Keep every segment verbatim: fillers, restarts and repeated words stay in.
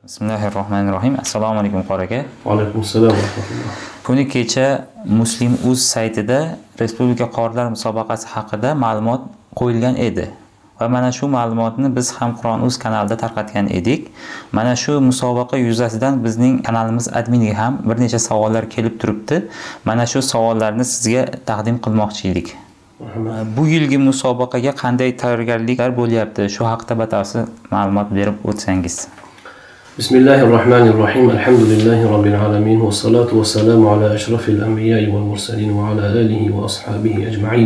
Bismillahirrohmanirrohim. Assalomu alaykum qori aka. Va alaykum assalom va rahmatulloh. Kuni kecha Muslim.uz saytida Respublika qorilar musobaqasi haqida ma'lumot qo'yilgan edi. Va mana shu ma'lumotni biz ham Qur'on.uz kanalida tarqatgan edik. Mana shu musobaqa yuzasidan bizning kanalimiz adminiga ham bir necha savollar kelib turibdi. Mana shu savollarni sizga taqdim qilmoqchi edik. Bu yilgi musobaqaga qanday tayyorgarliklar bo'lyapti? Shu haqida batafsil ma'lumot berib o'tsangiz. Bismillahirrohmanirrohim. Alhamdulillahi robbil alamin va salatu va salamu ala ashrafil anbiya'i wal mursalin va ala alihi va ashabihi ajma'in.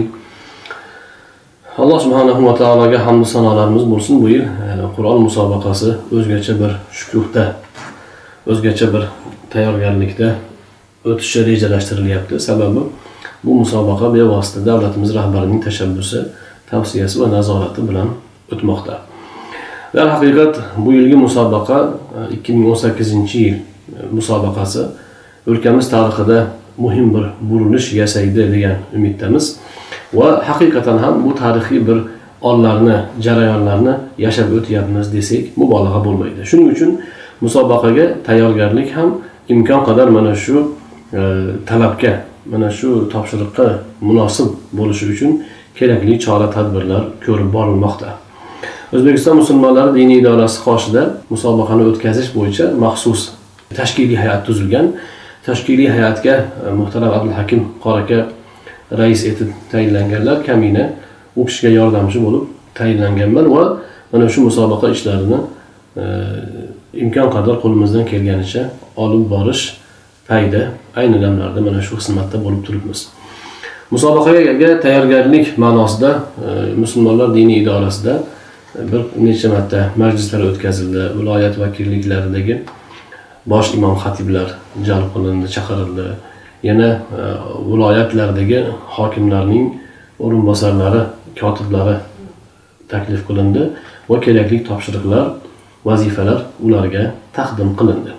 Alloh subhanahu va taologa hamd va sanolarimiz bo'lsin. Bu yil Qur'on musobaqasi o'zgacha bir shukuhda, o'zgacha bir tayyorgarlikda o'tishi rejalashtirilyapti. Sababi bu musobaqa bevosita davlatimiz rahbarining tashabbusi, tavsiyasi va nazorati bilan o'tmoqda. Dar haqiqat bu yilgi musobaqa ikki ming o'n sakkizinchi yil musobaqasi o'lkamiz tarixida muhim bir burilish yasaydi degan umiddamiz va haqiqatan ham bu tarixiy bir onlarni, jarayonlarni yashab o'tyapmiz desak mubolag'a bo'lmaydi. Shuning uchun musobaqaga tayyorgarlik ham imkon qadar mana shu e, talabga, mana shu topshiriqqa munosib bo'lishi uchun kerakli chora-tadbirlar ko'rib borilmoqda. O'zbekiston musulmonlari diniy idorasi qoshida musobaqani o'tkazish bo'yicha maxsus tashkiliy hay'at tuzilgan. Tashkiliy hay'atga muhtaram Abdulhakim qori aka rais etib tayinlanganlar, kamina u kishiga yordamchi bo'lib tayinlanganman va mana shu musobaqa ishlarini e, imkon qadar qo'limizdan kelganicha olib borish payda ayni damlarda mana shu xizmatda bo'lib turibmiz. Musobaqaga tayyorgarlik ma'nosida e, musulmonlar diniy idorasida bir necha marta majlislar o'tkazildi. Viloyat vakilliklaridagi bosh imom xatiblar jalb qilindi, chaqirildi. Yana e, viloyatlardagi hokimlarning o'rinbosarlari, kotiblari taklif qilindi va kerakli topshiriqlar, vazifalar ularga taqdim qilindi.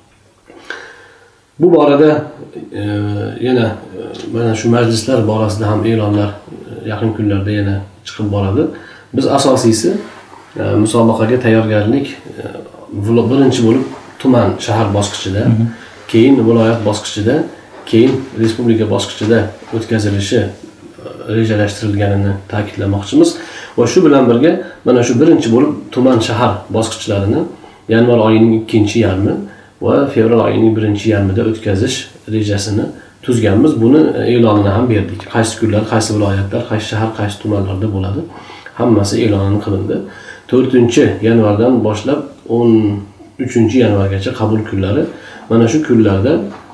Bu borada e, yana e, mana shu majlislar borasida ham e'lonlar e, yaqin kunlarda yana chiqib boradi. Biz asosiysi e, musobaqaga tayyorgarlik e, birinchi bo'lib tuman, shahar bosqichida, Hı -hı. keyin viloyat bosqichida, keyin respublika bosqichida o'tkazilishi e, rejalashtirilganini ta'kidlamoqchimiz. Va shu bilan birga mana shu birinchi bo'lib tuman, shahar bosqichlarini yanvar oyining ikkinchi yarmi va fevral oyining birinchi yarmida o'tkazish rejasini tuzganmiz. Buni e'lonini ham berdik. Qaysi kunlar, qaysi viloyatlar, qaysi shahar, qaysi tumanlarda bo'ladi. Hammasi e'lon qilindi. to'rtinchi yanvardan boshlab o'n uchinchi yanvargacha qabul kunlari. Mana shu kunlarda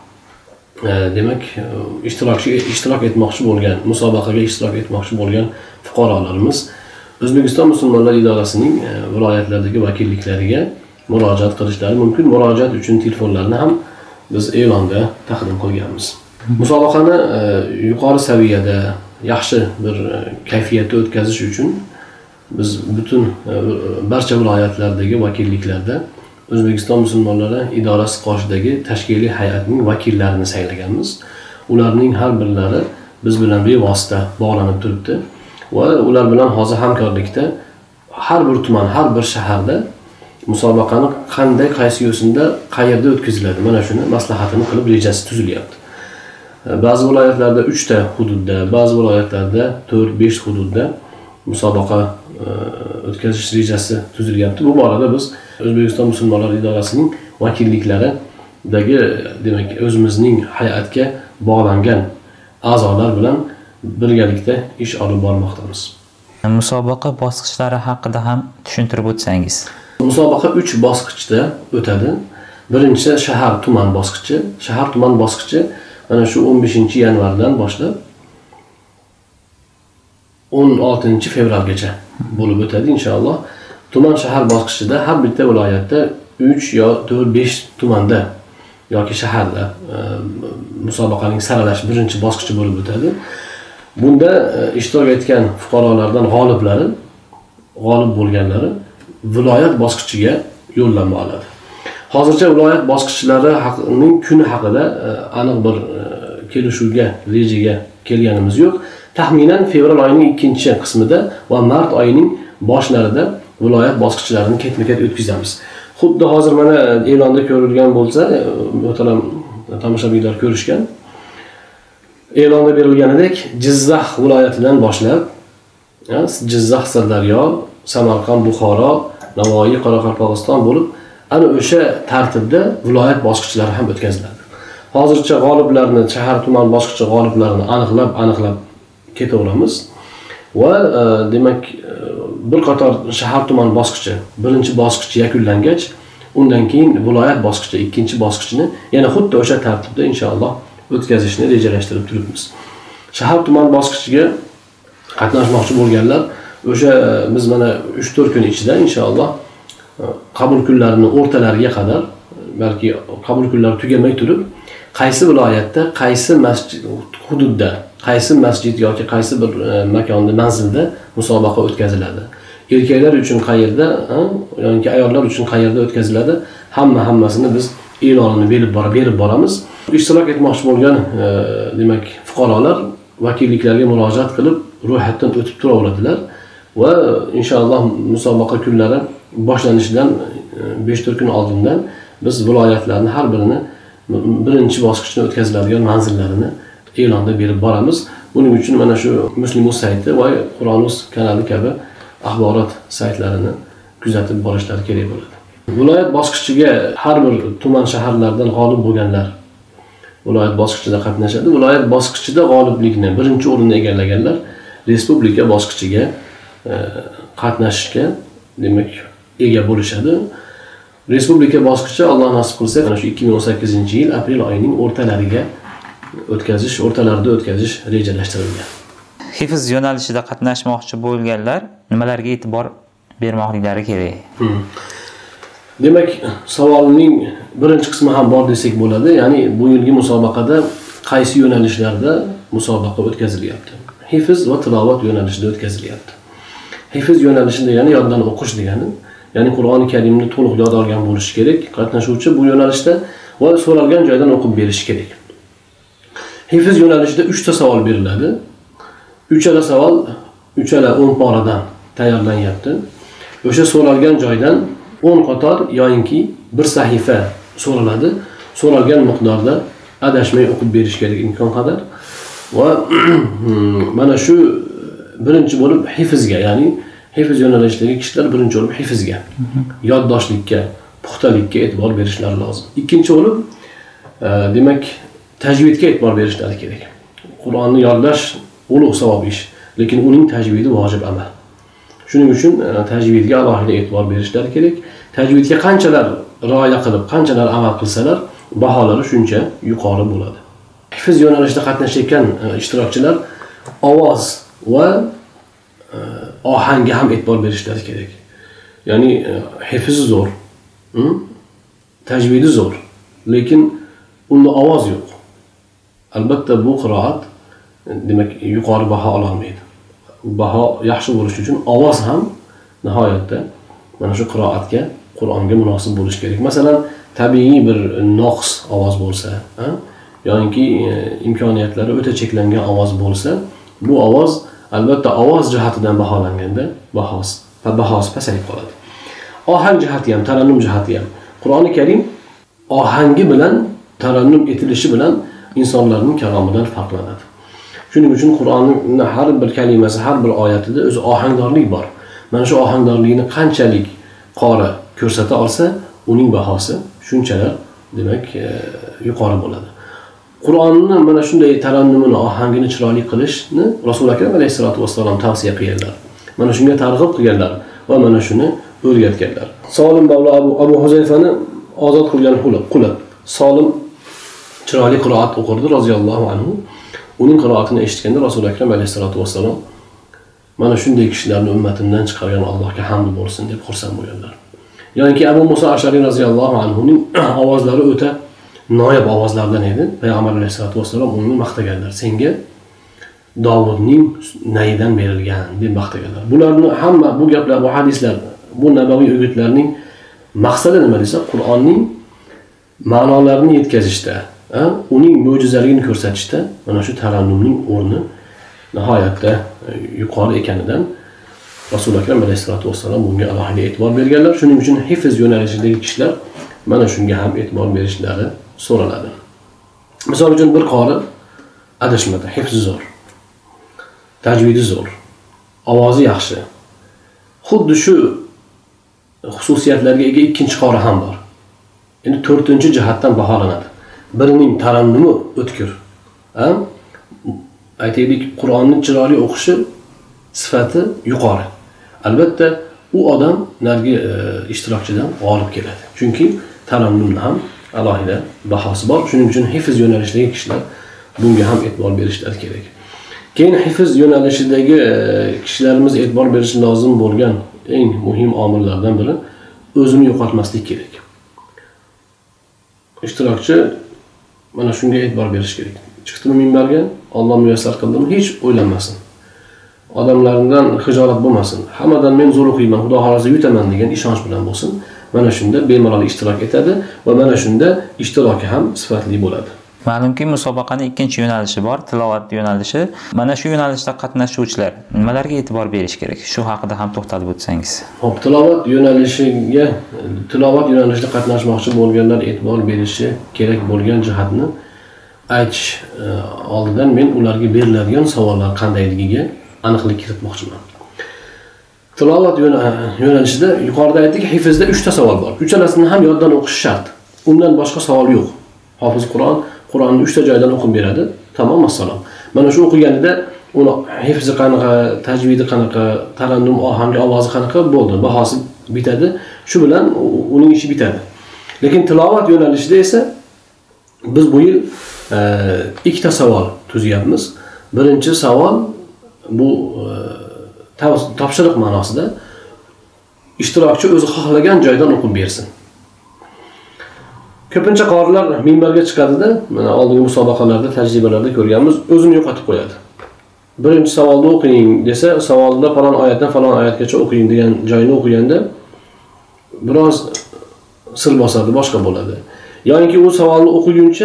e, demak ishtirokchi ishtirok etmoqchi bo'lgan, musobaqaga ishtirok etmoqchi bo'lgan fuqarolarimiz O'zbekiston musulmonlar idorasining e, viloyatlardagi vakilliklariga murojaat qilishlari mumkin. Murojaat uchun telefonlarni ham biz e'londa taqdim qilganmiz. Musobaqani e, yuqori saviyada, yaxshi bir e, kayfiyatda o'tkazish uchun biz butun e, barcha viloyatlardagi vakilliklarda O'zbekiston musulmonlari idorasi qoshidagi tashkiliy hay'atning vakillarini saylaganmiz. Ularning har birlari biz bilan bevosita bog'lanib turibdi va ular bilan hozir hamkorlikda har bir tuman, har bir shaharda musobaqani qanday, qaysi yo'sinda, qayerda o'tkaziladi, mana shuni maslahatini qilib rejasi tuzilyapti. Ba'zi viloyatlarda uch ta hududda, ba'zi viloyatlarda to'rt besh hududda musobaqa e, o'tkazish rejasi tuzilyapti. Bu borada biz O'zbekiston musulmonlar idorasining vakilliklaridagi, demak, o'zimizning hay'atga bog'langan a'zolar bilan birgalikda ish olib bormoqdamiz. Musobaqa bosqichlari haqida ham tushuntirib o'tsangiz. Musobaqa uch bosqichda o'tadi. Birinchi shahar tuman bosqichi. Shahar tuman bosqichi mana shu o'n beshinchi yanvardan boshlab o'n oltinchi fevralgacha bo'lib o'tadi inshaalloh. Tuman shahar bosqichida har bitta viloyatda uch yo to'rt besh tumanda yoki shaharda e, musobaqaning saralash birinchi bosqichi bo'lib o'tadi. Bunda e, ishtirok etgan fuqarolardan g'oliblari, g'olib bo'lganlari viloyat bosqichiga yo'llanma oladi. Hozircha viloyat bosqichlari haqining kuni haqida e, aniq bir e, kelishuvga, rejaga kelganimiz yo'q. Taxminan fevral oyining ikkinchi qismida va mart oyining boshlarida viloyat bosqichlarini ketma-ket o'tkazamiz. Xuddi hozir mana e'londa ko'rilgan bo'lsa, muhtaram tomoshabinlar ko'rishgan. E'londa berilganidek, Jizzax viloyatidan boshlab, Jizzax, Sirdaryo, Samarqand, Buxoro, Navoiy, Qoraqalpog'iston bo'lib, ana o'sha tartibda viloyat bosqichlari ham o'tkaziladi. Hozircha g'oliblarni, shahar tuman bosqichi g'oliblarini aniqlab, aniqlab ketaveramiz. Va demak, bir qator shahar tuman bosqichi, birinchi bosqichi yakunlangach, undan keyin viloyat bosqichi, ikkinchi bosqichini yana xuddi o'sha tartibda inshaalloh o'tkazishni rejalashtirib turibmiz. Shahar tuman bosqichiga qatnashmoqchi bo'lganlar o'sha biz mana uch to'rt kun ichida inshaalloh qabul kunlarining o'rtalariga qadar, balki qabul kunlari tugamay turib, qaysi viloyatda, qaysi masjid hududda, qaysi masjid yoki qaysi bir makonda, manzilda musobaqa o'tkaziladi. Erkaklar uchun qayerda, yoki ayollar uchun qayerda o'tkaziladi, hamma hammasini biz e'lonini berib borib berib boramiz. Ishtirok etmoqchi bo'lgan demak fuqarolar vakilliklarga murojaat qilib ro'yxatdan o'tib turaveradilar va inshaalloh musobaqa kunlari boshlanishidan besh to'rt kun oldindan biz viloyatlarni har birini birinchi bosqichni o'tkaziladigan manzillarini e'londa berib boramiz. Buning uchun mana shu Muslimus sayti va Qur'onus kanali kabi axborot saytlarini kuzatib borishlari kerak bo'ladi. Viloyat bosqichiga har bir tuman shaharlardan g'olib bo'lganlar viloyat bosqichida qatnashadi. Viloyat bosqichida g'oliblikni birinchi o'rinni egallaganlar respublika bosqichiga qatnashishga demak ega bo'lishadi. Respublika bosqichi Alloh nasib qilsa, mana shu ikki ming o'n sakkizinchi yil aprel oyining o'rtalariga o'tkazish, o'rtalarida o'tkazish rejalashtirilgan. Hifz yo'nalishida qatnashmoqchi bo'lganlar nimalarga e'tibor bermoqliklari kerak? Hmm. Demak, savolning birinchi qismi ham bor desak bo'ladi. Ya'ni bu yilgi musobaqada qaysi yo'nalishlarda musobaqa o'tkazilyapti? Hifz va tilovat yo'nalishida o'tkazilyapti. Hifz yo'nalishida ya'ni yoddan o'qish degani, ya'ni Qur'oni Karimni to'liq yod olgan bo'lishi kerak. Qatnashuvchi bu yo'nalishda va so'ralgan joydan o'qib berishi kerak. Hifz yo'nalishida uch ta savol beriladi. Uchala savol uchala o'n poradan tayyorlanyapti. O'sha so'ralgan joydan o'n qator yoyinki bir sahifa so'raladi. So'ralgan miqdorda adashmay o'qib berish kerak imkon qadar. Va mana shu birinchi bo'lib hifzga, ya'ni hifz yo'nalishidagi kishilar birinchi bo'lib hifzga, yoddoshlikka, puxtalikka e'tibor berishlari lozim. Ikkinchi bo'lib demak tajvidga e'tibor berishlari kerak. Qur'onni yodlash ulug' savob ish, lekin uning tajvidi vojib amal. Shuning uchun tajvidga alohida e'tibor berishlari kerak. Tajvidga qanchalar rioya qilib, qanchalar amal qilsalar, baholari shuncha yuqori bo'ladi. Hifz yo'nalishida qatnashayotgan ishtirokchilar ovoz va ohangga ham e'tibor berishlari kerak. Ya'ni hifzi zo'r, tajvidi zo'r, lekin unda ovoz yo'q. Albatta bu qiroat demak yuqori baho ola olmaydi. Baho yaxshi bo'lish uchun ovoz ham nihoyatda mana shu qiroatga, Qur'onga munosib bo'lish kerak. Masalan, tabiiy bir noqs ovoz bo'lsa, ha, yoki imkoniyatlari o'ta cheklangan ovoz bo'lsa, bu ovoz albatta ovoz jihatidan baholanganda bahosi, bahosi pasayib qoladi. Ohang jihati ham, tarannum jihati ham. Qur'oni Karim ohangi bilan, tarannum etilishi bilan insonlarning kalomidan farqlanadi. Shuning uchun Qur'onning har bir kalimasi, har bir oyatida o'zi ohangdorlik bor. Mana shu ohangdorlikni qanchalik qori ko'rsata olsa, uning bahosi shunchalar demak yuqori bo'ladi. Qur'onni mana shunday tarannumini, ohangini chiroyli qilishni Rasul akram alayhisolatu vassalom tavsiya qilganlar. Mana shunga targ'ib qilganlar va mana shuni o'rgatganlar. Solim Mavlo Abu, Abu Huzayfani ozod qilgan qul. Solim chiroyli qiroat o'qirdi roziyallohu anhu. Uning qiroatini eshitganda Rasul akram alayhisolatu vassalom mana shunday kishilarni ummatimdan chiqargan Allohga hamd bo'lsin deb xursand bo'lganlar. Yoki Abu Musa Ash'ari roziyallohu anhuning ovozlari o'ta noyob ovozlardan edi. Payg'ambar alayhisolatu vassalom uni maqtaganlar. Senga Davudning nayidan berilgan deb maqtaganlar. Bularni hamma bu gaplar, bu hadislar, bu nabaviy o'gitlarning maqsadi nima desa, Qur'onning ma'nolarini yetkazishda, uning mo'jizaligini ko'rsatishda mana shu tarannumning o'rni nihoyatda yuqori ekanidan Rasul akram alayhissalatu vassalam bunga alohida e'tibor berganlar. Shuning uchun hifz yo'nalishidagi kishilar mana shunga ham e'tibor berishlari so'raladi. Misol uchun bir qori adashmadi, hifzi zo'r, tajvidi zo'r, ovozi yaxshi. Xuddi shu xususiyatlarga ega ikkinchi qori ham bor. Endi to'rtinchi jihatdan baholanadi. Birining tarannumi o'tkir. Ha? Aytaylik, Qur'onni chiroyli o'qishi sifati yuqori. Albatta, u odam nargi e, ishtirokchidan g'olib keladi. Chunki tarannumni ham alohida bahosi bor. Shuning uchun hifz yo'nalishidagi kishilar bunga ham e'tibor berishlari kerak. Keyin hifz yo'nalishidagi e, kishilarimiz e'tibor berishi lozim bo'lgan eng muhim omillardan biri o'zini yo'qotmaslik kerak. Ishtirokchi mana shunga e'tibor berish kerak. Chiqdimi minbarga, Alloh muyassar qildimi, hech o'ylanmasin. Odamlardan hijolat bo'lmasin. Hammadan men zo'r o'qiyman, Xudo xolasa yutaman degan ishonch bilan bo'lsin. Mana shunda bemalol ishtirok etadi va mana shunda ishtiroki ham sifatli bo'ladi. Ma'lumki, musobaqaning ikkinchi yo'nalishi bor, tilovat yo'nalishi. Mana shu yo'nalishda qatnashuvchilar nimalarga e'tibor berish kerak? Shu haqida ham to'xtalib o'tsangiz. Xo'p, tilovat yo'nalishiga, tilovat yo'nalishida qatnashmoqchi bo'lganlar e'tibor berishi kerak bo'lgan jihatni aytish oldidan men ularga beriladigan savollar qandayligiga aniqlik kiritmoqchiman. Tilovat yo'nalishida yuqorida aytdik, hifzda uchta savol bor. Uchalasini ham yoddan o'qish shart. Undan boshqa savol yo'q. Hofiz Qur'on Qur'onni uchta joydan o'qib beradi. Tamom, assalom. Mana shu o'qiganida uni hifzi qanaqa, tajvidi qanaqa, tarannum ohangi, ovozi qanaqa bo'ldi, bahosi bitadi. Shu bilan uning ishi bitadi. Lekin tilovat yo'nalishida esa biz bu yil e, ikkita savol tuzyapmiz. Birinchi savol bu e, topshiriq ma'nosida ishtirokchi o'zi xohlagan joydan o'qib bersin. Ko'pincha qorilar minbarga chiqadida, mana oldingi musobaqalarda, tajribalarda ko'rganmiz, o'zini yo'qotib qo'yadi. Birinchi savolni o'qing desa, savolda falon oyatdan falon oyatgacha o'qing degan joyni o'qiganda biroz sir bosadi, boshqa bo'ladi. Yo'inki u savolni o'qiguncha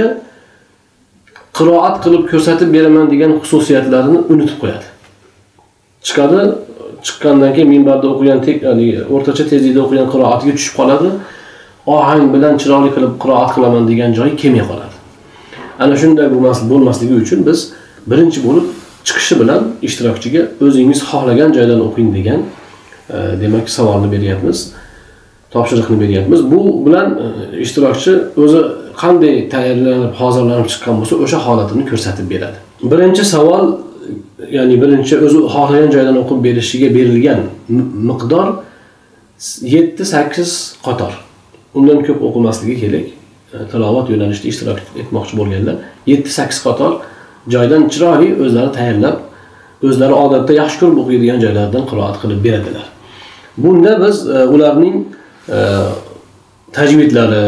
qiroat qilib ko'rsatib beraman degan xususiyatlarini unutib qo'yadi. Chiqadi, chiqqandan keyin minbarda o'qigan, o'rtacha tezlikda o'qigan qiroatiga tushib qoladi. Ohang bilan chiroyli qilib qiroat qilaman degan joyi kelmay qoladi. Ana shunday bo'lmasligi uchun biz birinchi bo'lib chiqishi bilan ishtirokchiga o'zingiz xohlagan joydan o'qing degan e, demak savolni beryapmiz, topshiriqni beryapmiz. Bu bilan e, ishtirokchi o'zi qanday tayyorlanib, hozirlanib chiqqan bo'lsa, o'sha holatini ko'rsatib beradi. Birinchi savol, ya'ni birinchi o'zi xohlagan joydan o'qib berishiga berilgan miqdor yetti sakkiz qator. Undan ko'p o'qimasligi kerak. Tilovat yo'nalishida ishtirok etmoqchi bo'lganlar yetti sakkiz qator joydan chiroyli o'zlari tayyorlab, o'zlari odatda yaxshi ko'rib o'qiydigan joylardan qiroat qilib beradilar. Bunda biz e, ularning e, tajvidlari,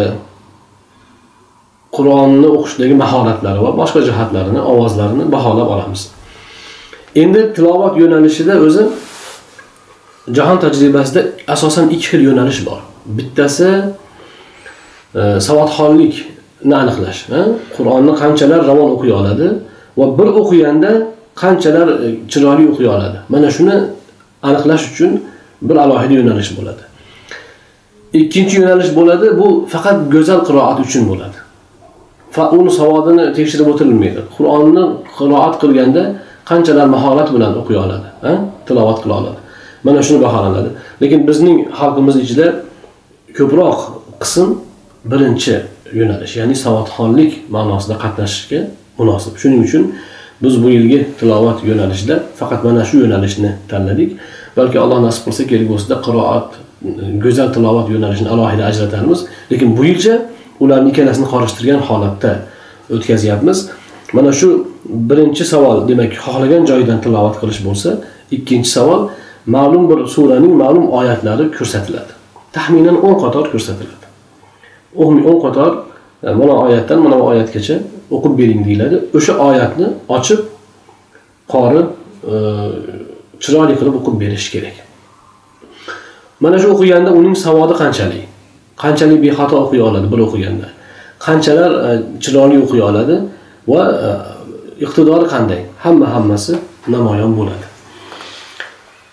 Qur'onni o'qishdagi maholatlari va boshqa jihatlarini, ovozlarini baholab olamiz. Endi tilovat yo'nalishida o'zi jahon tajribasida asosan ikki xil yo'nalish bor. Bittasi e, savodxonlikni aniqlash. Qur'onni qanchalar ravon o'qiy oladi va bir o'qiganda qanchalar chiroyli o'qiy oladi. Mana shuni aniqlash uchun bir alohida yo'nalish bo'ladi. Ikkinchi yo'nalish bo'ladi, bu faqat go'zal qiroat uchun bo'ladi. Fa uni savodini tekshirib o'tirilmaydi. Qur'onni qiroat qilganda qanchalar mahorat bilan o'qiy oladi, ha? Tilovat qila oladi. Mana shuni baholanadi. Lekin bizning xalqimiz ichida ko'proq qism birinchi yo'nalish, ya'ni savodxonlik ma'nosida qatnashishga munosib. Shuning uchun biz bu yilgi tilovat yo'nalishida faqat mana shu yo'nalishni tanladik. Balki Alloh nasib qilsa kelgusida qiroat, go'zal tilovat yo'nalishini alohida ajratamiz. Lekin bu yilcha ularning ikkalasini qorishtirgan holatda o'tkazyapmiz. Mana shu birinchi savol, demak, xohlagan joyidan tilovat qilish bo'lsa, ikkinchi savol ma'lum bir suraning ma'lum oyatlari ko'rsatiladi. Taxminan o'n qator ko'rsatiladi. o'n qator mana oyatdan mana oyatgacha o'qib bering deyiladi. O'sha oyatni ochib qori e, chiroyli qilib o'qib berish kerak. Mana shu o'qiganda uning savodi qanchalik? Qanchalik bexato o'qiy oladi bir o'qiganda? Qanchalar e, chiroyli o'qiy oladi va e, iqtidori qanday? Hamma hammasi namoyon bo'ladi.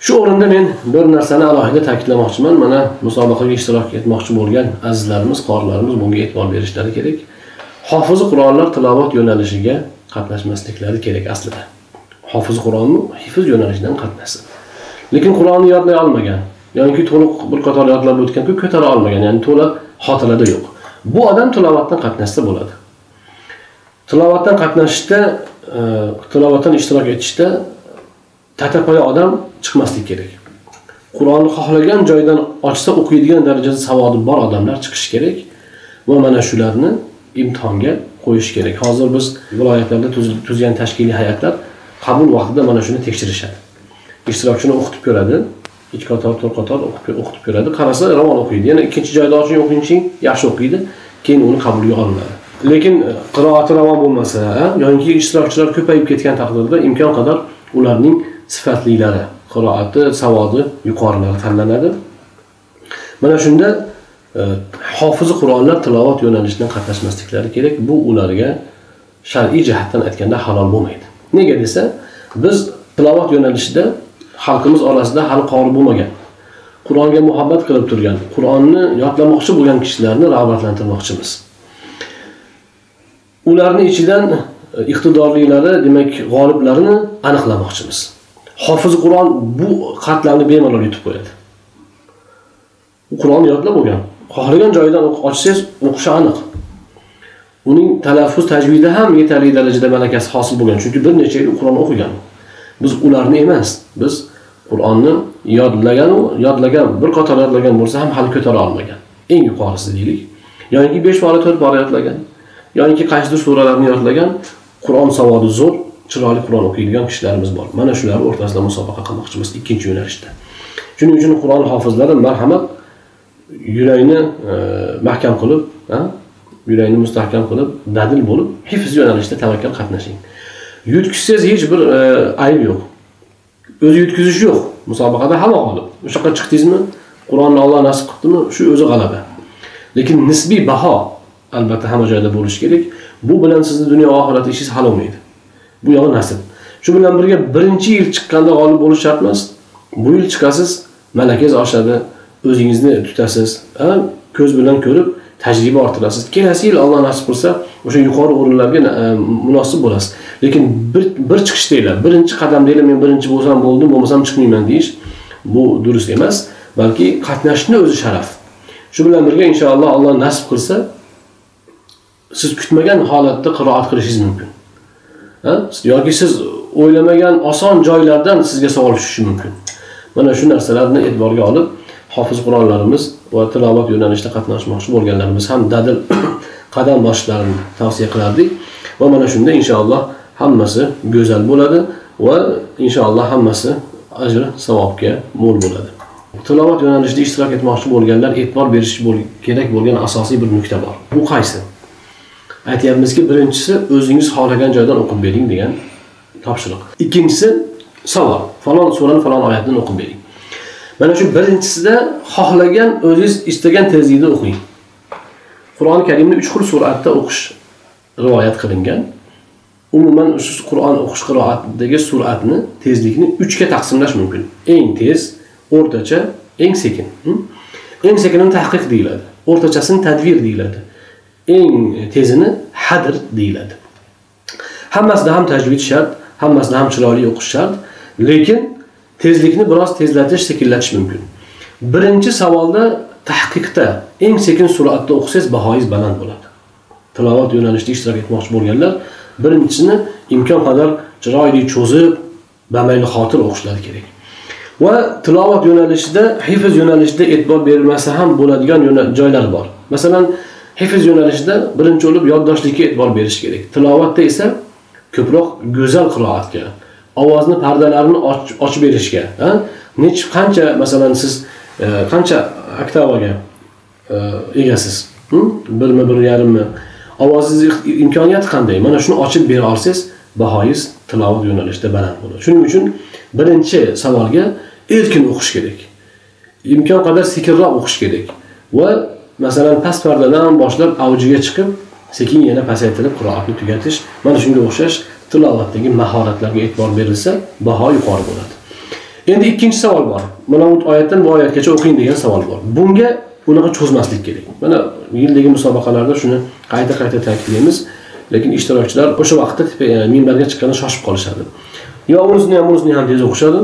Shu o'rinda men bir narsani alohida ta'kidlamoqchiman. Mana musobaqaga ishtirok etmoqchi bo'lgan azizlarimiz, qorilarimiz bunga e'tibor berishlari kerak. Hofiz Qur'onlar tilovat yo'nalishiga qatnashmasliklari kerak aslida. Hofiz Qur'onni hifz yo'nalishidan qatnashsin. Lekin Qur'onni yodlay olmagan, yoki to'liq bir qator yodlab o'tgan-ku ko'tara olmagan, ya'ni to'liq xotirada yo'q. Bu odam tilovatdan qatnashsa bo'ladi. Tilovatdan qatnashishda, tilovatdan ishtirok etishda tatapoya odam chiqmaslik kerak. Qur'onni xohlagan joydan ochsa o'qiydigan darajada savodi bor odamlar chiqish kerak va mana shularni imtihonga qo'yish kerak. Hozir biz viloyatlarda tuzgan tashkiliy hay'atlar qabul vaqtida mana shuni tekshirishadi. Ishtirokchini o'qitib ko'radi, ikki qator, to'rt qator o'qitib ko'radi. Qarasa ravon o'qiydi. Yana ikkinchi joyda oching o'qiyinchi yaxshi o'qiydi, keyin uni qabulga olinadi. Lekin qiroati ravon bo'lmasa, yoki ishtirokchilar ko'payib ketgan taqdirda imkon qadar ularning sifatlilari, qiroati, savodi yuqorilari tanlanadi. Mana shunda hofiz Qur'onlar tilovat yo'nalishidan qatnashmasliklari kerak. Bu ularga shar'iy jihatdan aytganda halol bo'lmaydi. Nega desa, biz tilovat yo'nalishida xalqimiz orasida hali qori bo'lmagan, Qur'onga muhabbat qilib turgan, Qur'onni yodlamoqchi bo'lgan kishilarni rag'batlantirmoqchimiz. Ularning ichidan iqtidorlilari, demak, g'oliblarini aniqlamoqchimiz. Hofiz Qur'on bu xatlarni bemalol yutib qo'yadi. U Qur'onni yodlab bo'lgan, xohlagan joyidan ochsangiz o'qishi aniq. Uning talaffuz tajvidi ham yetarli darajada malakasi hosil bo'lgan, chunki bir necha yil Qur'on o'qigan. Biz ularni emas, biz Qur'onni yodlagan, yodlagan, bir qator yodlagan bo'lsa ham hali ko'tara olmagan. Eng yuqorisi deylik. Yoki besh bora, to'rt bora yodlagan, yoki qaysidir suralarni yodlagan, Qur'on savodi zo'r, chiroyli Qur'on o'qiydigan kishilarimiz bor. Mana shular o'rtasida musobaqa qilmoqchimiz ikkinchi yo'nalishda. Shuning uchun Qur'on hofizlari marhamat, yurakni mahkam qilib, ha? Yurakni mustahkam qilib, dadil bo'lib, hifz yo'nalishida tavakkal qatnashing. Yutkizsangiz hech bir ayb yo'q. O'zi yutkizish yo'q. Musobaqada hamma g'olib. O'sha yoqqa chiqdingizmi, Qur'onni Alloh nasib qildimi, shu o'zi g'alaba. Lekin nisbiy baho albatta hamma joyda bo'lishi kerak. Bu bilan sizni dunyo va oxirat ishingiz hal bo'lmaydi. Bu yog'i nasib. Shu bilan birga birinchi yil chiqqanda g'olib bo'lish shart emas. Bu yil chiqasiz, malakangiz oshadi, o'zingizni tutasiz, ha? Ko'z bilan ko'rib tajriba orttirasiz. Kelasi yil Alloh nasib qilsa, o'sha yuqori o'rinlarga munosib bo'lasiz. Lekin bir bir chiqishdanglar, birinchi qadamdanglar, men birinchi bo'lsam bo'ldim, bo'lmasam chiqmayman deyish bu durust emas, balki qatnashishning o'zi sharaf. Shu bilan birga inshaalloh Alloh nasib qilsa, siz kutmagan holatda qiroat qilishingiz mumkin. Ha? Yoki siz o'ylamagan oson joylardan sizga savol tushishi mumkin. Mana shu narsalarni e'tiborga olib, hofiz Qur'onlarimiz va tilovat yo'nalishida qatnashmoqchi bo'lganlarimiz ham dadil qadam bosishlarini tavsiya qilardik. Va mana shunda inshaalloh hammasi go'zal bo'ladi va inshaalloh hammasi ajr savobga mo'l bo'ladi. Tilovat yo'nalishida ishtirok etmoqchi bo'lganlar e'tibor berish kerak bo'lgan asosiy bir nuqta bor. Bu qaysi? Aytyapmizki, birinchisi o'zingiz xohlagan joydan o'qib bering degan topshiriq. Ikkinchisi savol. Falon surani falon oyatdan o'qib bering. Mana shu birinchisida xohlagan, o'zingiz istagan tezlikda o'qing. Qur'oni Karimni uch xil suratda o'qish rivoyat qilingan. Umuman shu Qur'on o'qish qiroatidagi suratni, tezlikni uch ga taqsimlash mumkin. Eng tez, o'rtacha, eng sekin. Eng sekinini tahqiq deyiladi. O'rtachasini tadvir deyiladi. Eng tezini hadr deyiladi. Hammasida ham tajvid shart, hammasida ham chiroyli o'qish shart, lekin tezlikni biroz tezlatish, sekinlatish mumkin. Birinchi savolda tahqiqda eng sekin suratda o'qisangiz bahoyingiz baland bo'ladi. Tilovat yo'nalishida ishtirok etmoqchi bo'lganlar birinchisini imkon qadar chiroyli cho'zib, bamayli xotir o'qishlari kerak. Va tilovat yo'nalishida, hifz yo'nalishida e'tibor berilmasa ham bo'ladigan joylar bor. Masalan, hifz yo'nalishida birinchi bo'lib yoddoshlikka e'tibor berish kerak. Tilovatda esa ko'proq go'zal qiroatga, ovozni pardalarini ochib berishga, ha? Nech qancha masalan siz e, qancha oktavaga e, egasiz? bir mi, bir yarim mi? Ovozingiz imkoniyati qanday? Mana shuni ochib bera olsangiz, bahoyingiz tilovat yo'nalishida baland bo'ladi. Shuning uchun birinchi savolga erkin o'qish kerak. Imkon qadar sekinroq o'qish kerak va masalan past pardadan boshlab avjiga chiqib, sekin yana pasaytirib qiroatni tugatish, mana shunga o'xshash tilovatdagi mahoratlarga e'tibor berilsa, baho yuqori bo'ladi. Endi ikkinchi savol bor. Mana bu oyatdan bu oyatgacha o'qing degan savol bor. Bunga unaqa cho'zmaslik kerak. Mana yildagi musobaqalarda shuni qayta-qayta ta'kidlaymiz, lekin ishtirokchilar o'sha vaqtda minbarga chiqqanda shoshib qolishadi. Yo unisini ham unisini ham tez o'qishadi,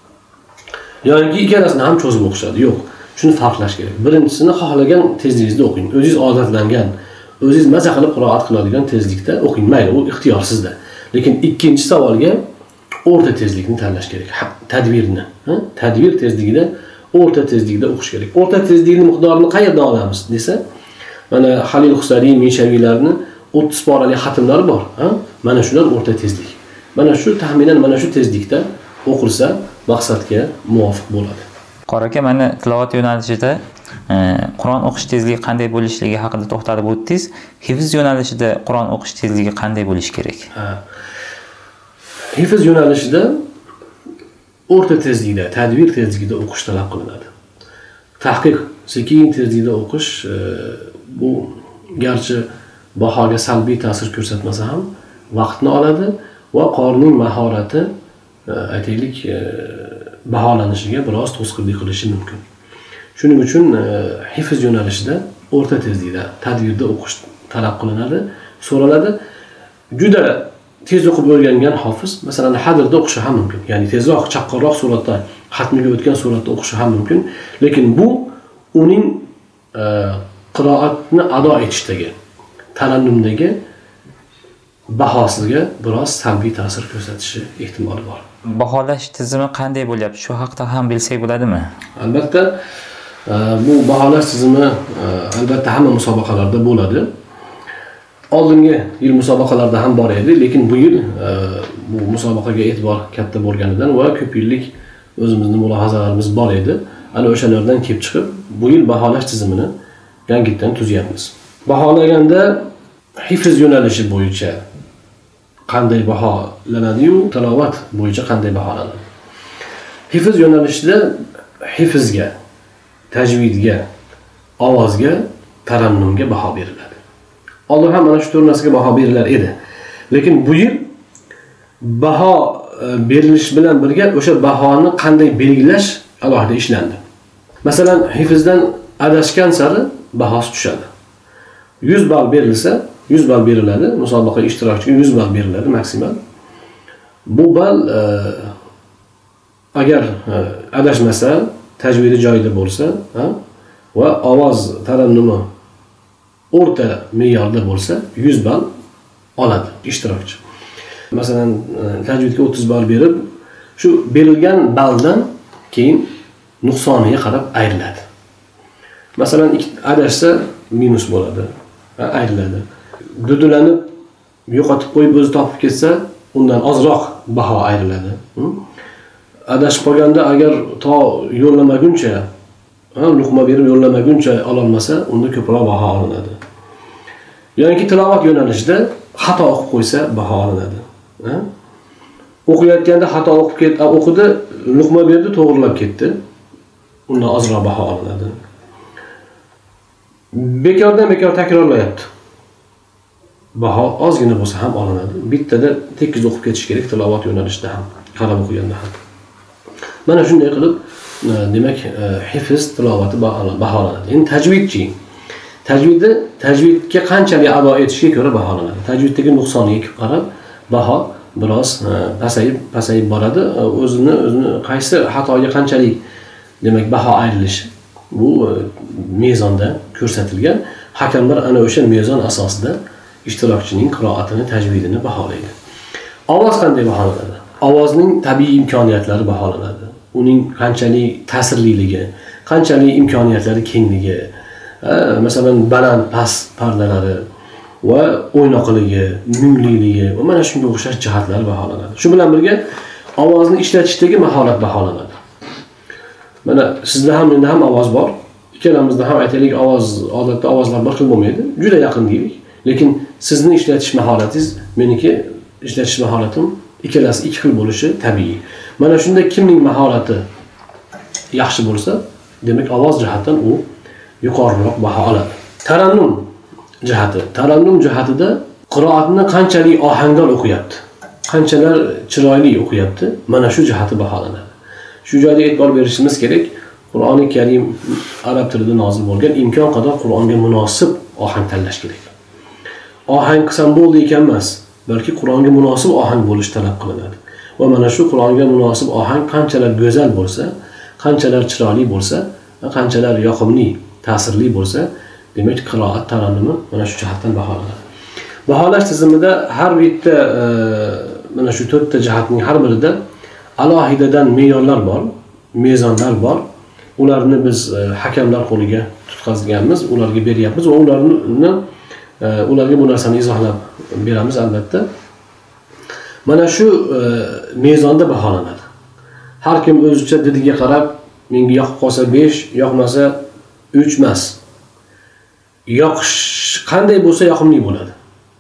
yoki ikkalasini ham cho'zib o'qishadi. Yo'q, shuni farqlash kerak. Birinchisini xohlagan tezligingizda o'qing. O'zingiz odatlangan, o'zingiz maza qilib qiroat qiladigan tezlikda o'qing. Mayli, u ixtiyor sizda. Lekin ikkinchi savolga o'rta tezlikni tanlash kerak. Tadvirni, ha? Tadvir tezligida o'rta tezlikda o'qish kerak. O'rta tezlikning miqdorini qayerdan olamiz desa, mana Halil Husariy, Mishaviylarning o'ttiz porali xatmlari bor, ha? Mana shular o'rta tezlik. Mana shu taxminan mana shu tezlikda o'qilsa maqsadga muvofiq bo'ladi. Qora aka, mana tilovat yo'nalishida Qur'on o'qish tezligi qanday bo'lishligi haqida to'xtalib o'tdingiz. Hifz yo'nalishida Qur'on o'qish tezligi qanday bo'lishi kerak? Ha. Hifz yo'nalishida o'rta tezlikda, tadbir tezligida o'qish talab qilinadi. Tahqiq sekin tezlikda o'qish bu garchi bahoga salbiy ta'sir ko'rsatmasa ham vaqtni oladi va qorining mahorati aytaylik baholanishiga biroz to'sqinlik qilishi mumkin. Shuning uchun hifz yo'nalishida o'rta tezlikda, tadbirda o'qish talab qilinadi, so'raladi. Juda tez o'qib o'rgangan hofiz, masalan, hadrda o'qishi ham mumkin. Ya'ni tezroq, chaqqonroq suratda, xatmiga o'tgan suratda o'qishi ham mumkin. Lekin bu uning qiroatni ado etishdagi, tarannumdagi bahosiga biroz salbiy ta'sir ko'rsatishi ehtimoli bor. Baholash tizimi qanday bo'lyapti? Shu haqida ham bilsak bo'ladimi? Albatta, bu baholash tizimi albatta hamma musobaqalarda bo'ladi. Oldingi yil musobaqalarda ham bor edi, lekin bu yil bu musobaqaga e'tibor katta bo'lganidan va ko'p yillik o'zimizning mulohazalarimiz bor edi. Ana o'shalardan kelib chiqib, bu yil baholash tizimini yangitdan tuzyapmiz. Baholaganda hifz yo'nalishi bo'yicha qanday baholanadi-yu, tilovat bo'yicha qanday baholanadi? Hifz yo'nalishida hifzga, tajvidga, ovozga, tarannumga baho beriladi. Oldin ham mana shu to'rt narsaga baho berilar edi. Lekin bu yil baho berilish bilan birga o'sha bahoni qanday belgilash alohida ishlandi. Masalan, hifzdan adashgan sari bahosi tushadi. yuz ball berilsa, yuz ball beriladi, musobaqa ishtirokchiga yuz ball beriladi maksimal. Bu ball agar adashmasa, tajvidi joyida bo'lsa, ha, va ovoz tarannumi o'rta me'yorda bo'lsa, yuz ball oladi ishtirokchi. Masalan, tajvidga o'ttiz ball berib, shu berilgan balldan keyin nuqsoniga qarab ayriladi. Masalan, adashsa minus bo'ladi, ayriladi. Dudulanib yo'qotib qo'yib o'zi topib ketsa, undan ozroq baho ayriladi. Adashib qolganda agar to yo'llamaguncha, luqma berib yo'llamaguncha ololmasa, unda ko'proq baho olinadi. Yoki tilovat yo'nalishida xato o'qib qo'ysa baho olinadi. O'qiyotganda xato o'qib ketdi, o'qidi, luqma berdi, to'g'rilab ketdi. Undan ozroq baho olinadi. Bekordan bekor takrorlayapti. Baho ozgina bo'lsa ham olinadi. Bittada tekis o'qib ketish kerak tilovat yo'nalishida ham, qarab o'qiganda ham. Mana shunday qilib, demak, hifz tilovati baholanadi. Endi tajvidchi. Tajvidni tajvidga qanchalik ado etishga ko'ra baholanadi. Tajviddagi nuqsoniga qarab baho biroz pasayib, pasayib boradi. O'zini, o'zini qaysi xatoga qanchalik, demak, baho ayrilishi bu mezonda ko'rsatilgan. Hakamlar ana o'sha mezon asosida ishtirokchining qiroatini, tajvidini baholaydi. Ovoz qanday baholanadi? Ovozning tabiiy imkoniyatlari baholanadi. Uning qanchalik ta'sirliligi, qanchalik imkoniyatlari kengligi, masalan, baland past pardalari va o'ynoqligi, mungliligi va mana shunga o'xshash jihatlari baholanadi. Shu bilan birga ovozni ishlatishdagi mahorat baholanadi. Mana sizda ham menda ham ovoz bor. Ikkalamizda ham aytaylik ovoz, odatda ovozlar bir xil bo'lmaydi. Juda yaqin deylik. Lekin sizni ishlatish mahoratingiz, meniki ishlatish mahoratim ikkalasi ikki xil bo'lishi tabiiy. Mana shunda kimning mahorati yaxshi bo'lsa, demak ovoz jihatdan u yuqoriroq baho oladi. Tarannum jihati. Tarannum jihatida qiroatni qanchalik ohangdor o'qiyapti, qanchalar chiroyli o'qiyapti, mana shu jihati baholanadi. Shu joyda e'tibor berishimiz kerak. Qur'oni Karim arab tilida nozil bo'lgan, imkon qadar Qur'onga munosib ohang tanlash kerak. Ohang qilsam bo'ldi ekan emas, balki Qur'onga munosib ohang bo'lish talab qilinadi. Va mana shu Qur'onga munosib ohang qanchalar go'zal bo'lsa, qanchalar chiroyli bo'lsa, va qanchalar yoqimli, ta'sirli bo'lsa, demak qiroat tarannumi mana shu jihatdan baholanadi. Baholash tizimida har bitta e, mana shu to'rtta jihatning har birida alohidadan me'yorlar bor, mezonlar bor. Ularni biz e, hakamlar qo'liga tutqazganmiz, ularga beryapmiz va ularni e, ularga bu narsani izohlab beramiz albatta. Mana shu e, mezonda baholanadi. Har kim o'zicha didiga qarab, menga yoqib qolsa besh, yoqmasa uch emas. Yoqish qanday bo'lsa yoqimli bo'ladi.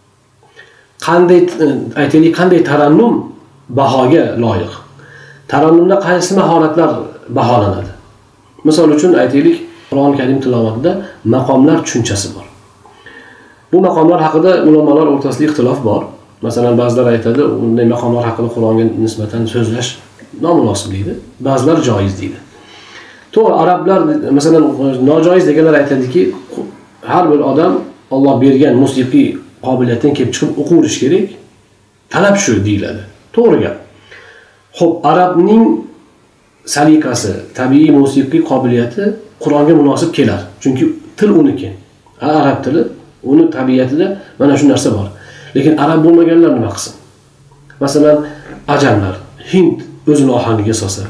Qanday aytaylik, qanday tarannum bahoga loyiq. Tarannumda qaysi mahoratlar baholanadi? Misol uchun aytaylik, Qur'on Karim tilovatida maqomlar tushunchasi bor. Bu maqomlar haqida ulamolar o'rtasida ixtilof bor. Masalan, ba'zilar aytadi, unday maqomlar haqida Qur'onga nisbatan so'zlash nomunosib deydi. Ba'zilar joiz deydi. To'g'ri, arablar masalan nojoiz deganlar aytadiki, har bir odam Alloh bergan musiqiy qobiliyatdan kelib chiqib o'qish kerak. Talab shu deyiladi. To'g'ri gap. Xo'p, arabning salikasi, tabiiy musiqiy qobiliyati Qur'onga munosib kelar. Chunki til uniki. Arab tili, uni tabiatida mana shu narsa bor. Lekin arab bo'lmaganlar nima qilsin? Masalan, ajamlar, Hind o'zining ohangiga solsa,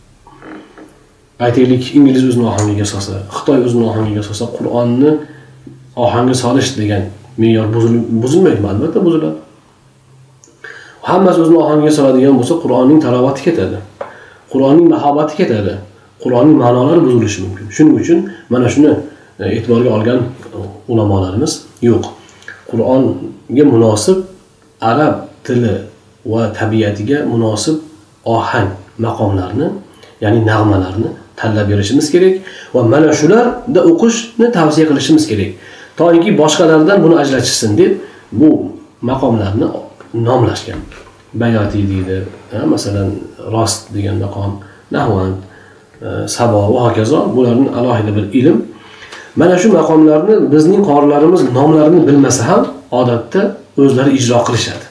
aytaylik, ingliz o'zining ohangiga solsa, Xitoy o'zining ohangiga solsa, Qur'onni ohangi solish degan me'yor buzilmaydi, albatta buziladi. Hammasi o'zining ohangiga soladigan bo'lsa, Qur'onning tarovati ketadi. Qur'onning mahobati ketadi. Qur'onning ma'nolari buzilishi mumkin. Shuning uchun mana shuni e'tiborga olgan ulamolarimiz yo'q. Qur'onga munosib arab tili va tabiatiga munosib ohang, maqomlarni, ya'ni nag'malarni tanlab berishimiz kerak va mana shularda o'qishni tavsiya qilishimiz kerak. To'g'ri boshqalardan buni ajratishsin deb bu maqomlarni nomlashgan. Bayati deydi, masalan, rost degan maqom, nahvand, sabo va hokazo, bularning alohida bir ilm. Mana shu maqomlarni bizning qorilarimiz nomlarini bilmasa ham odatda o'zlari ijro qilishadi.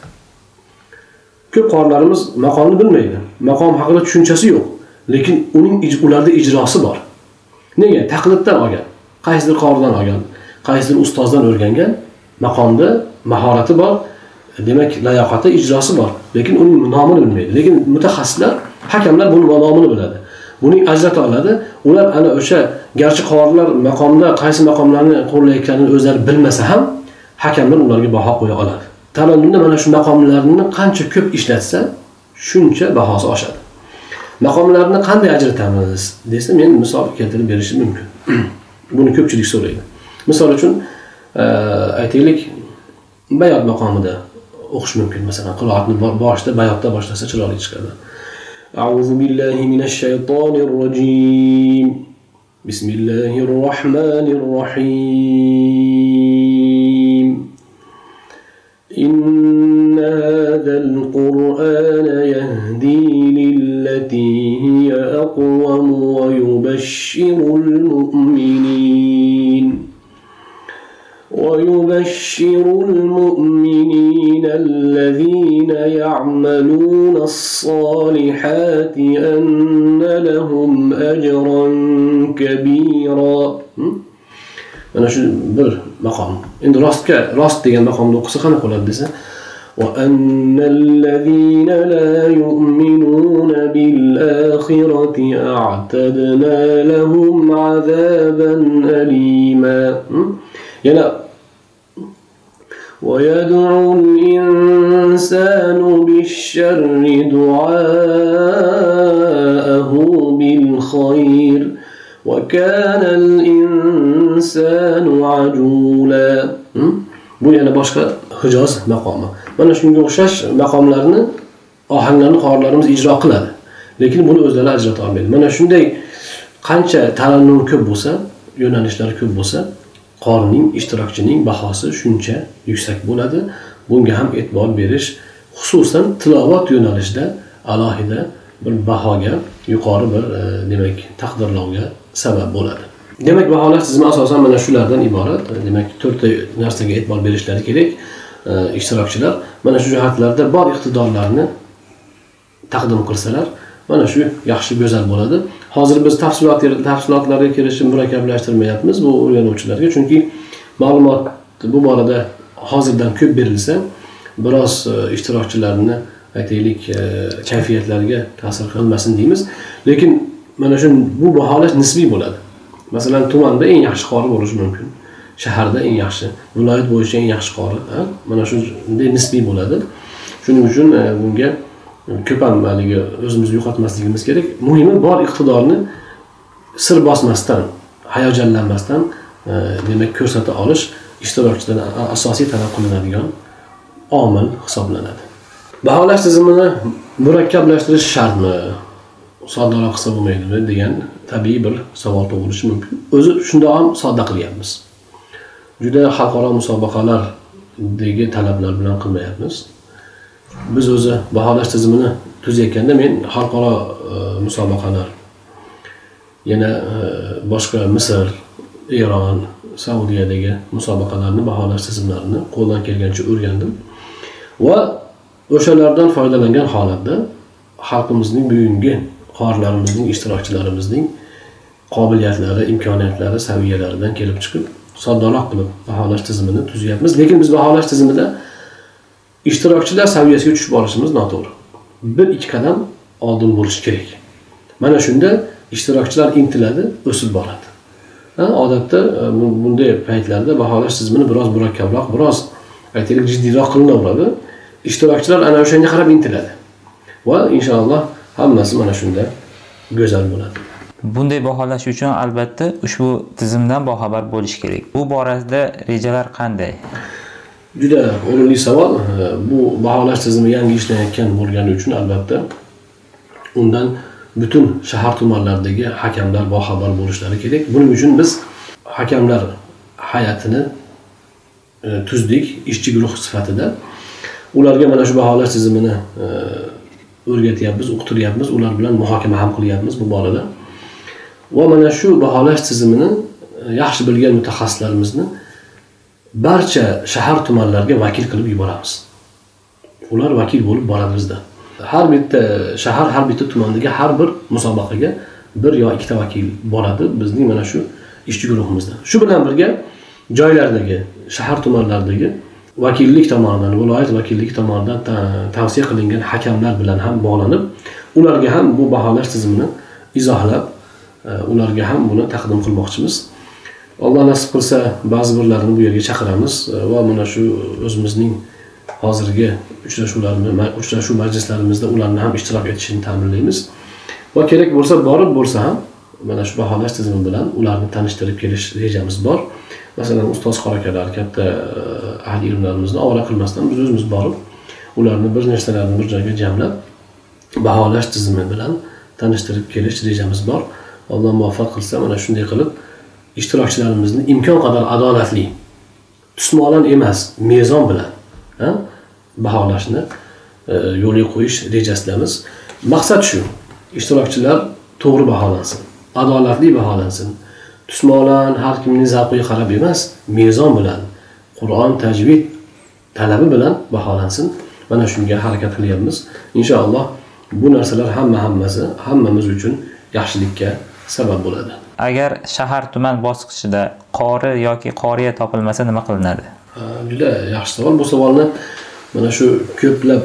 Ko'p qorilarimiz maqomni bilmaydi. Maqom haqida tushunchasi yo'q, lekin uning ularda ijrosi bor. Nega? Taqliddan olgan, qaysidir qoridan olgan, qaysidir ustozdan o'rgangan, maqomda mahorati bor, demak layoqati, ijrosi bor, lekin uning nomini bilmaydi. Lekin mutaxassislar, hakamlar buning nomini biladi. Buning ajrata oladi. Ular ana o'sha garchi qorilar maqomda qaysi maqomlarni qo'llayotganini o'zlari bilmasa ham, hakamlar ularga baho qo'ya oladi. Tarannumda mana shu maqomlarni qancha ko'p ishlatsa, shuncha bahosi oshadi. Maqomlarni qanday ajratamiz desa, men misol keltirib berishim mumkin. Buni ko'pchilik so'raydi. Misol uchun, aytaylik, bayot maqomida o'qish mumkin. Masalan, qiroatni boshida bayotda boshlasa chiroyli chiqadi. A'udhu billahi minash shaytonir rojim. Bismillahir rohmanir rohim. Inna hadzal qur'ana yahdi lillati hiya aqwam wa yubashshirul mu'minin. ويبشر المؤمنين الذين يعملون الصالحات أن لهم أجرا كبيرا. Mana shu bir maqom. Endi rostga, rost degan maqomni o'qisa qanaqa bo'ladi desa, وأن الذين لا يؤمنون بالآخرة أعتدنا لهم عذابا أليما. yana ويدعو الإنسان بالشر دعاءه بالخير وكان الإنسان عجولا. Bu yana boshqa hijoz maqomi. Mana shunga o'xshash maqomlarni, ohanglarni qorilarimiz ijro qiladi. Lekin buni o'zlari ajrata olmaydi. Mana shunday qancha tarannum ko'p bo'lsa, yo'nalishlar ko'p bo'lsa, qorining, ishtirokchining bahosi shuncha yuksak bo'ladi. Bunga ham e'tibor berish, xususan tilovat yo'nalishida alohida bir bahoga, yuqori bir e, demak taqdirlovga sabab bo'ladi. Demak, baholash tizimi asosan mana shulardan iborat. Demak, to'rtta narsaga e'tibor berishlari kerak e, ishtirokchilar. Mana shu jihatlarda bor iqtidorlarni taqdim qilsalar, mana shu yaxshi go'zal bo'ladi. Hozir biz tafsilot tafsilotlarga kirishib murakkablashtirmayapmiz bu o'rganuvchilarga, chunki ma'lumot bu borada hozirdan ko'p berilsa, biroz ishtirokchilarni aytaylik kayfiyatlariga ta'sir qilmasin deymiz. Lekin mana shu bu baholash nisbiy bo'ladi. Masalan, tumanda eng yaxshi qori bo'lishi mumkin. Shaharda eng yaxshi, viloyat bo'yicha eng yaxshi qori, mana shunday nisbiy bo'ladi. Shuning uchun bunga ko'p ham haligi o'zimizni yo'qotmasligimiz kerak. Muhimi bor iqtidorni sir bosmasdan, hayajonlanmasdan demak ko'rsata olish ishtirokchilardan asosiy talab qilinadigan omil hisoblanadi. Baholash tizimini murakkablashtirish shartmi? Soddaroq qilsa bo'lmaydimi degan tabiiy bir savol tug'ilishi mumkin. O'zi shunda ham sodda qilyapmiz. Juda xalqaro musobaqalardagi talablar bilan qilmayapmiz. Biz o'zi baholash tizimini tuzayotganda men xalqaro e, musobaqalar, yana e, boshqa Misr, Eron, Saudiyadagi musobaqalarni baholash tizimlarini qo'ldan kelgancha o'rgandim va o'shalardan foydalangan holatda xalqimizning bugungi qorilarimizning, ishtirokchilarimizning qobiliyatlari, imkoniyatlari saviyalaridan kelib chiqib soddaroq qilib baholash tizimini tuzyapmiz. Lekin biz baholash tizimida ishtirokchilar saviyasiga tushib olishimiz noto'g'ri. Bir ikki qadam oldin bo'lish kerak. Mana shunda ishtirokchilar intiladi, o'sib boradi. Ha, odatda bunday paytlarda baholash tizimini biroz murakkabroq, biroz aytaylik jiddiyroq qilinaveradi. Ishtirokchilar ana o'shanga qarab intiladi. Va inshaalloh hammasi mana shunda go'zal bo'ladi. Bunday baholash uchun albatta ushbu tizimdan boxabar bo'lish kerak. Bu borasida rejalar qanday? Juda o'rinli savol. Bu baholash tizimi yangi ishlayotgan bo'lgani uchun albatta undan butun shahar tumanlaridagi hakamlar boxabar bo'lishlari kerak. Buning uchun biz hakamlar hay'atini e, tuzdik ishchi guruh sifatida. Ularga mana shu baholash tizimini e, o'rgatyapmiz, o'qitiryapmiz, ular bilan muhokama ham qilyapmiz bu borada. Va mana shu baholash tizimini yaxshi bilgan mutaxassislarimizni barcha shahar tumanlarga vakil qilib yuboramiz. Ular vakil bo'lib boradi bizda. Har bitta shahar, har bitta tumandagi har bir musobaqaga bir yo ikkita vakil boradi bizning mana shu ishchi guruhimizda. Shu bilan birga joylardagi, shahar tumanlaridagi vakillik tomonidan, viloyat vakilligi tomonidan tavsiya qilingan hakamlar bilan ham bog'lanib, ularga ham bu baholash tizimini izohlab, ularga ham buni taqdim qilmoqchimiz. Alloh nasib qilsa, ba'zi birlarini bu yerga chaqiramiz va mana shu o'zimizning hozirgi uchrashuvlarni, uchrashuv majlislarimizda ularni ham ishtirok etishini ta'minlaymiz. Va kerak bo'lsa, borib bo'lsa ham mana shu baholash tizimi bilan ularni tanishtirib kelish rejamiz bor. Masalan, ustoz qorakalar, katta ahli ilmlarimizni ovora qilmasdan biz o'zimiz borib, ularni bir narsalarni bir joyga jamlab, baholash tizimi bilan tanishtirib kelish rejamiz bor. Alloh muvaffaq qilsa, mana shunday qilib ishtirokchilarimizni imkon qadar adolatli, tusmolan emas, mezon bilan ha, baholashni e, yo'lga qo'yish rejasidamiz. Maqsad shu: ishtirokchilar to'g'ri baholansin, adolatli baholansin. Tusmolan har kimning zavqiga qarab emas, mezon bilan, Qur'on tajvid talabi bilan baholansin. Mana shunga harakat qilyapmiz. Inshaalloh bu narsalar hamma hammasi hammamiz uchun yaxshilikka sabab bo'ladi. Agar shahar tuman bosqichida qori yoki qoriya topilmasa nima qilinadi? Juda yaxshi savol. Bu savolni mana shu ko'plab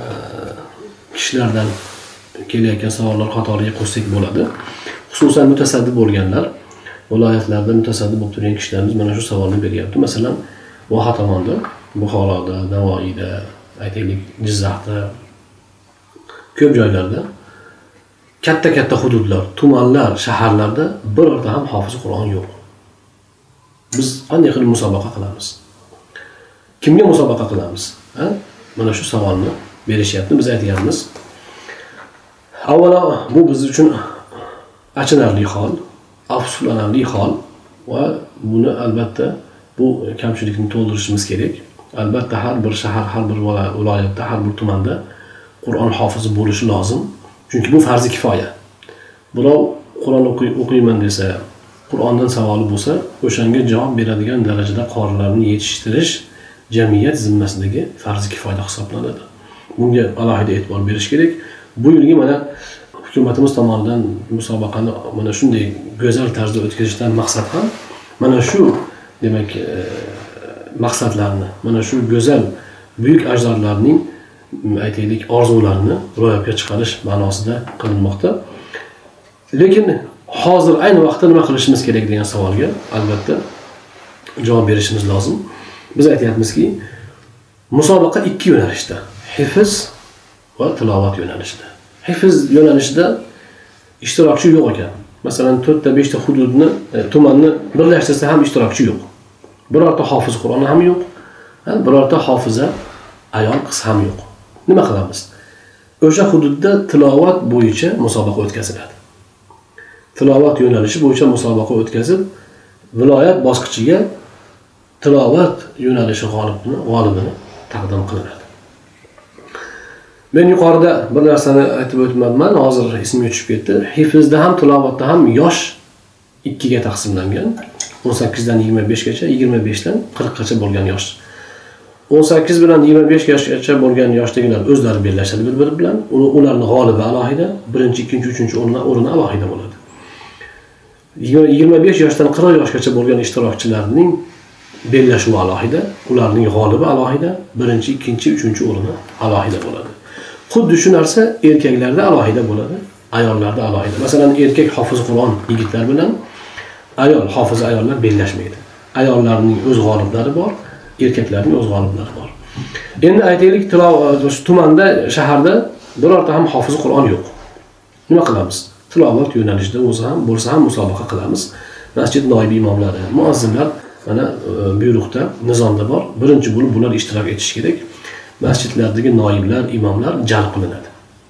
kishilardan kelayotgan savollar qatoriga qo'shsak bo'ladi. Xususan mutasaddi bo'lganlar, viloyatlarda mutasaddi bo'lib turgan kishilarimiz mana shu savolni beryapti. Masalan, Voha tomonda, Buxoroda, Navoiyda, aytaylik Jizzaxda ko'p joylarda katta-katta hududlar, tumanlar, shaharlarda birorta ham hofiz Qur'on yo'q. Biz qanday qilib musobaqa qilamiz? Kimga musobaqa qilamiz? Ha? Mana shu savolni berishyapti. Biz aytganmiz. Avvalo, bu biz uchun achinarli hol, afsuslanarli hol va buni albatta bu kamchilikni to'ldirishimiz kerak. Albatta har bir shahar, har bir viloyatda, har bir tumanda Qur'on hofizi bo'lishi lozim. Chunki bu farzi kifoya. Birov Qur'on o'qiyman desa, Qur'ondan savoli bo'lsa, o'shanga javob beradigan darajada qorilarni yetishtirish jamiyat zimmasidagi farzi kifoya hisoblanadi. Bunga alohida e'tibor berish kerak. Bu yilgi mana hukumatimiz tomonidan musobaqani mana shunday go'zal tarzda o'tkazishdan maqsad ham mana shu, demak, maqsadlarni, mana shu go'zal buyuk ajdodlarning aytaylik orzularini ro'yobga chiqarish ma'nosida qilinmoqda. Lekin hozir ayni vaqtda nima qilishimiz kerak degan savolga albatta javob berishimiz lozim. Biz aytyapmizki, musobaqa ikki yo'nalishda, hifz va tilovat yo'nalishida. Hifz yo'nalishida ishtirokchi yo'q ekan. Masalan, to'rtta beshta hududni, tumanni birlashtirsa ham ishtirokchi yo'q. Birorta hofiz Qur'on ham yo'q, birorta hofiza ayol qiz ham yo'q. Nima qilamiz? O'sha hududda tilovat bo'yicha musobaqa o'tkaziladi. Tilovat yo'nalishi bo'yicha musobaqa o'tkazib, viloyat bosqichiga tilovat yo'nalishi g'olibini, g'olibini taqdim qilinadi. Men yuqorida bir narsani aytib o'tmayman, hozir esimga tushib ketdi. Hifzda ham, tilovatda ham yosh ikkiga taqsimlangan. o'n sakkiz dan yigirma besh gacha, yigirma besh dan qirq gacha bo'lgan yosh. o'n sakkiz bilan yigirma besh yoshgacha bo'lgan yoshdagilar o'zlari bellashadi bir-biri bilan. Ularning g'olibi alohida, birinchi, ikkinchi, uchinchi o'rni o'rni alohida bo'ladi. yigirma besh yoshdan qirq yoshgacha bo'lgan ishtirokchilarning bellashuvi alohida, ularning g'olibi alohida, birinchi, ikkinchi, uchinchi o'rni alohida bo'ladi. Xuddi shu narsa erkaklarda alohida bo'ladi, ayollarda alohida. Masalan, erkak hofiz Qur'on yigitlar bilan ayol hofiz ayollar bellashmaydi. Ayollarning o'z g'oliblari bor, erkaklarning o'z g'oliblari bor. Endi aytaylik, tumanda, shaharda birorta ham hofiz Qur'on yo'q. Nima qilamiz? Tilovat yo'nalishida o'zi ham bo'lsa ham musobaqa qilamiz. Masjid noib imomlari, muazzinlar mana buyruqda, nizomda bor. Birinchi bo'lib bular ishtirok etishi kerak. Masjidlardagi noiblar, imomlar jalb qilinadi.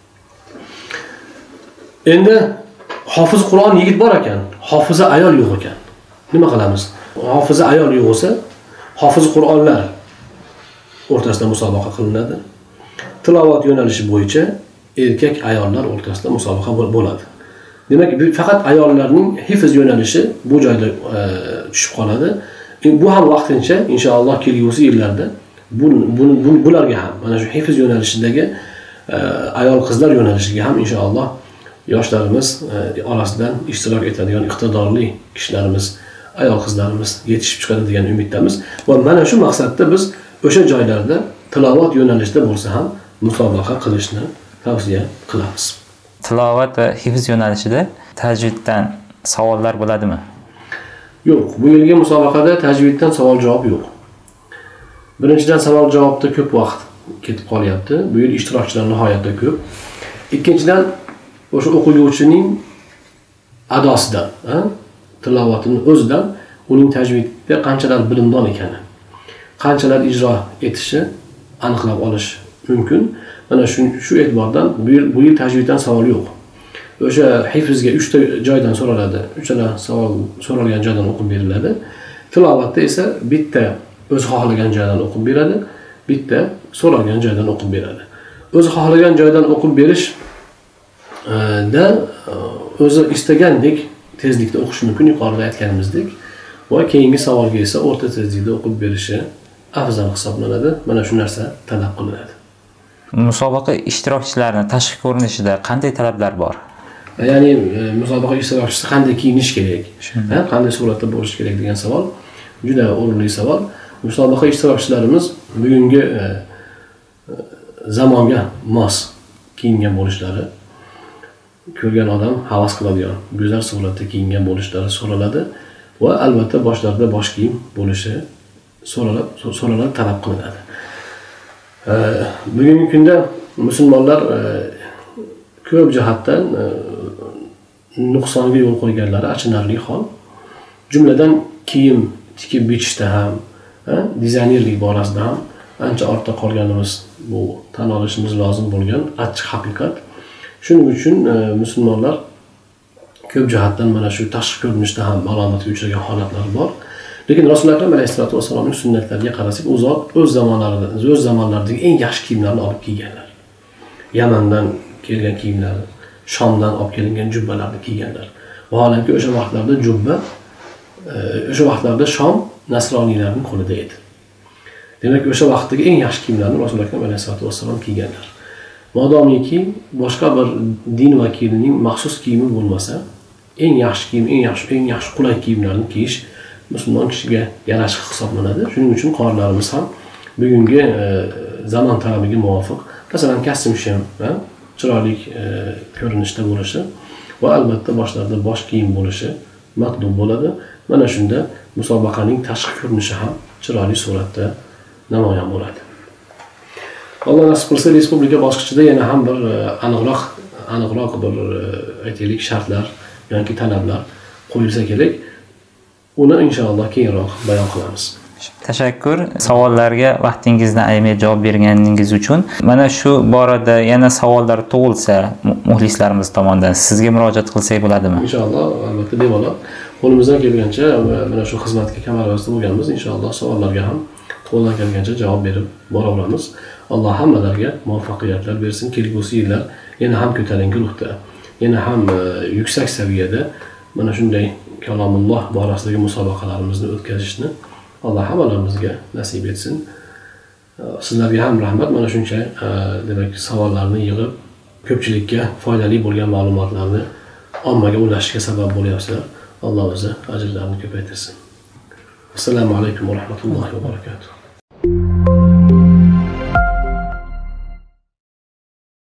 Endi hofiz Qur'on yigit bor ekan, hofiza ayol yo'q ekan. Nima qilamiz? Hofiza ayol yo'q bo'lsa, hofiz Qur'onlar o'rtasida musobaqa qilinadi. Tilovat yo'nalishi bo'yicha erkak ayollar o'rtasida musobaqa bo'ladi. Demak, faqat ayollarning hifz yo'nalishi bu joyda e, tushib qoladi. Bu ham vaqtincha, inshaalloh kelgusi yillarda bu, bu, bu bularga ham mana shu hifz yo'nalishidagi e, ayol qizlar yo'nalishiga ham inshaalloh yoshlarimiz e, orasidan ishtirok etadigan iqtidorli kishilarimiz, ayol qizlarimiz yetishib chiqadi degan umiddamiz. Va mana shu maqsadda biz o'sha joylarda tilovat yo'nalishida bo'lsa ham musobaqa qilishni tavsiya qilamiz. Tilovat va hifz yo'nalishida tajviddan savollar bo'ladimi? Yo'q, bu yilgi musobaqada tajviddan savol-javob yo'q. Birinchidan savol-javobda ko'p vaqt ketib qolyapti. Bu yil ishtirokchilar nihoyatda ko'p. Ikkinchidan o'sha o'quvchining adosidan, ha, tilovatining o'zidan uning tajvidda qanchalar bilimdon ekani, qanchalar ijro etishi aniqlab olish mumkin. Mana shu shu e'tibordan bu yil, bu yil tajviddan savol yo'q. O'sha hifzga uchta joydan so'raladi. Uchala savol so'ralgan joydan o'qib beriladi. Tilovatda esa bitta o'zi xohlagan joydan o'qib beradi, bitta so'ralgan joydan o'qib beradi. O'zi xohlagan joydan o'qib berish da o'zi istagandek tezlikda o'qish mumkin, yuqorida aytganimizdek. Va keyingi savolga esa o'rta tezlikda o'qib berishi afzal hisoblanadi. Mana shu narsa talab qilinadi. Musobaqa ishtirokchilarining tashqi ko'rinishida qanday talablar bor? Ya'ni musobaqa ishtirokchisi qanday kiyinish kerak, ha, qanday suratda bo'lish kerak degan savol juda o'rinli savol. Musobaqa ishtirokchilarimiz bugungi zamonga mos kiyingan bo'lishlari, ko'rgan odam havas qiladigan go'zal suratda kiyingan bo'lishlari so'raladi va albatta boshlarida bosh kiyim bo'lishi so'ralab so'ralab talab qilinadi. Bugungi kunda musulmonlar ko'p jihatdan nuqsonga yo'l qo'yganlari achinarli hol. Jumladan kiyim tikib bichishda ham, dizaynerlik borasida ham ancha ortda qolganimiz bu tan olishimiz lozim bo'lgan achchiq haqiqat. Shuning uchun musulmonlar ko'p jihatdan mana shu tashqi ko'rinishda ham malomatga uchragan holatlar bor. Lekin Rasululloh akram alayhisolatu vasallamning sunnatlariga qarasak, u zot o'z zamonlarida, o'z zamonlaridagi eng yaxshi kiyimlarni olib kiyganlar. Yamandan kelgan kiyimlarni, Shomdan olib kelingan jubbalarni kiyganlar. Vaholanki o'sha vaqtlarda jubba, o'sha vaqtlarda Shom nasroniylarning qo'lida edi. Demak, o'sha vaqtdagi eng yaxshi kiyimlarni Rasululloh akram alayhisolatu vassalom kiyganlar. Modomiki boshqa bir din vakilining maxsus kiyimi bo'lmasa, eng yaxshi kiyim, eng yaxshi, eng yaxshi qulay kiyimlarni kiyish musulmon kishiga yarashiq hisoblanadi. Shuning uchun qorilarimiz ham bugungi zamon talabiga muvofiq, masalan, kostyum shim, chiroyli ko'rinishda bo'lishi va albatta boshlarida bosh kiyim bo'lishi maqdum bo'ladi. Mana shunda musobaqaning tashqi ko'rinishi ham chiroyli suratda namoyon bo'ladi. Alloh nasib qilsa, respublika bosqichida yana ham bir aniqroq aniqroq bir aytaylik shartlar yoki talablar qo'yilsa kerak. Uni inshaalloh keyinroq bayon qilamiz. Tashakkur savollarga vaqtingizni ayamay javob berganingiz uchun. Mana shu borada yana savollar tug'ilsa muxlislarimiz tomonidan sizga murojaat qilsak bo'ladimi? Inshaalloh, albatta bemalol. Qo'limizdan kelgancha mana shu xizmatga kamarvasta bo'lganmiz. Inshaalloh savollarga ham qo'ldan kelgancha javob berib boraveramiz. Alloh hammalarga muvaffaqiyatlar bersin. Kelgusi yillar yana ham ko'tarinki ruhda, yana ham yuksak saviyada mana shunday kalomulloh borasidagi musobaqalarimizni o'tkazishni Alloh hammalarimizga nasib etsin. Sizlarga ham rahmat. Mana shuncha demak savollarni yig'ib, ko'pchilikka foydali bo'lgan ma'lumotlarni ommaga ulashishga sabab bo'lyapsizlar. Alloh o'zi ajrlarini ko'paytirsin. Assalomu alaykum va rahmatullohi va barakatuh.